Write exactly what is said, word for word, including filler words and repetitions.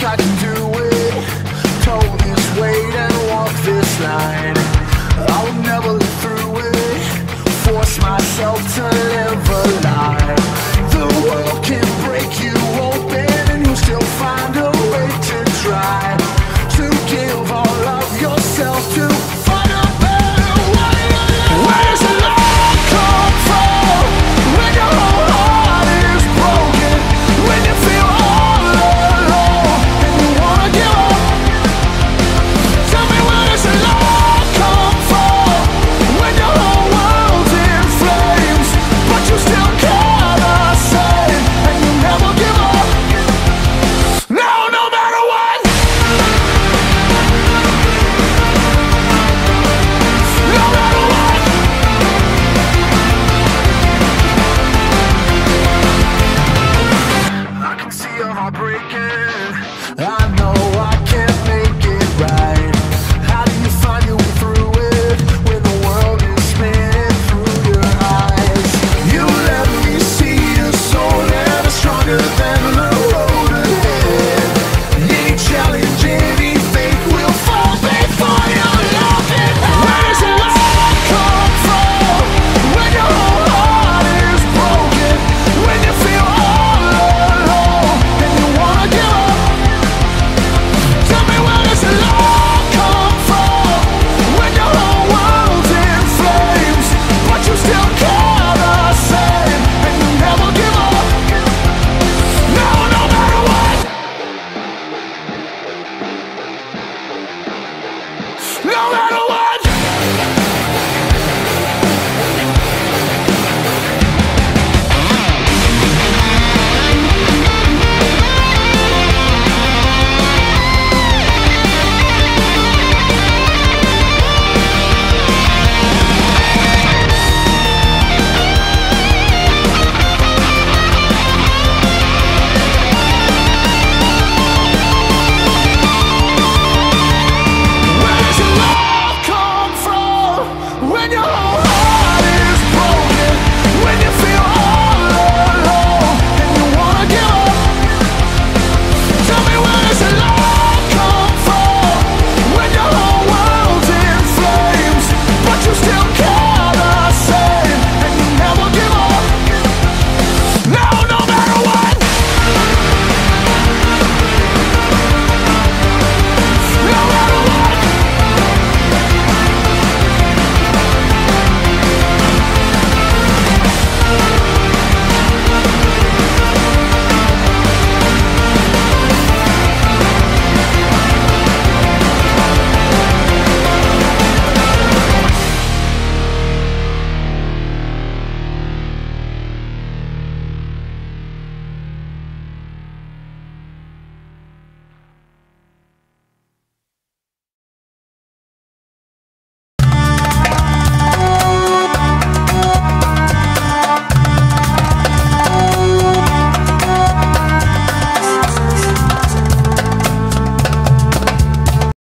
I can do it. Toe this weight and walk this line. I will never live through it. Force myself to live a lie. The world can break you open and you'll still find a way to try to give all of yourself to find a better way. Where does the love come from when your whole heart is broken? When you feel all alone and you wanna give up? Tell me, where does the love come from when your whole world's in flames, but you still care the same and you never give up? No, no matter what. No matter what. I can see your heart breaking. I